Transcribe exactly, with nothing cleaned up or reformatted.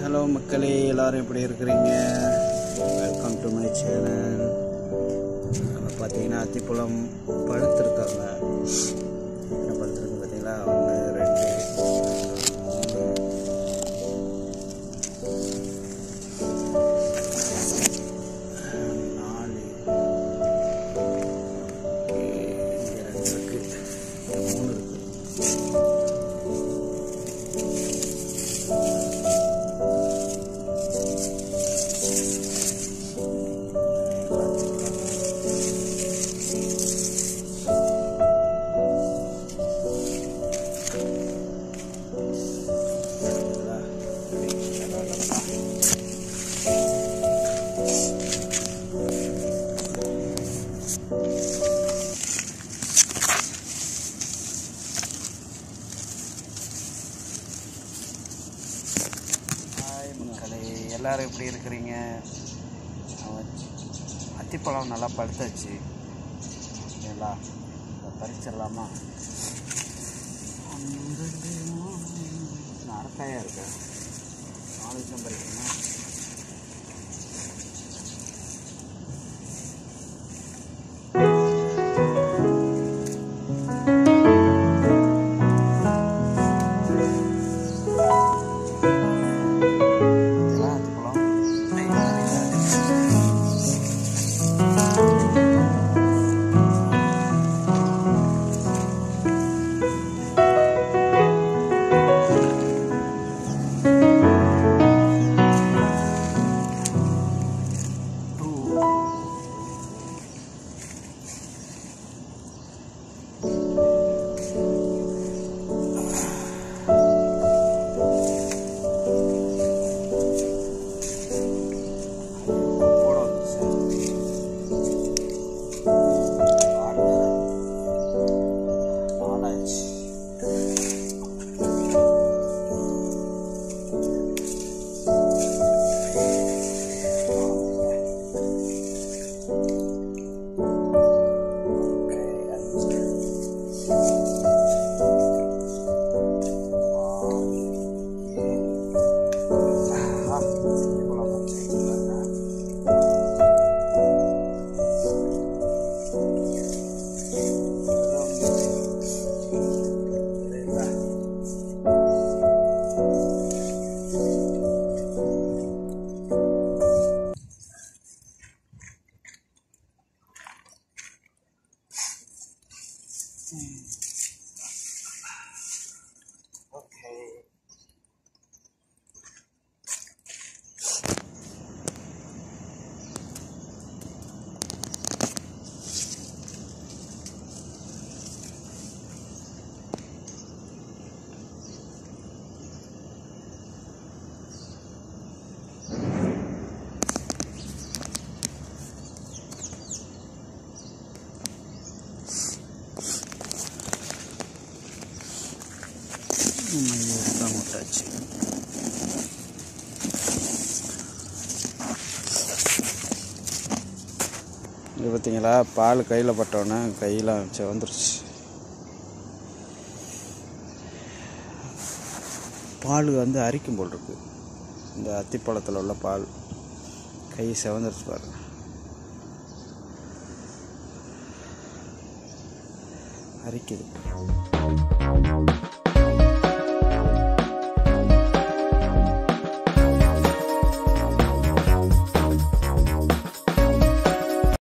Hello மக்களே, எல்லோரும் எப்படி இருக்கிறீங்க? Welcome to my channel. பார்த்தீங்கன்னா அத்திப்பழம் பழுத்திருக்காங்க. என்ன பழுத்திருக்கு பார்த்தீங்களா? ஒன்று ரெண்டு மூணு நாலு இங்கே ரெண்டு இருக்குது, மூணு இருக்குது. எல்லோரும் எப்படி இருக்கிறீங்க? அத்திப்பழம் நல்லா பழுத்தாச்சு. ஓகேங்களா, பறிச்சிடலாமா? அரைக்காயாக இருக்கு, நாலு விஷயம் பறிக்கணும். ஓகே, மையெல்லாம் விட்டாச்சு. இது பார்த்தீங்களா, பால் கையில் பட்டோன்னே கையெல்லாம் வந்துருச்சு. பால் வந்து அரிக்கும் போல் இருக்கு. இந்த அத்திப்பழத்தில் உள்ள பால் கை செவந்துருச்சு பாருங்க. அரிக்குது.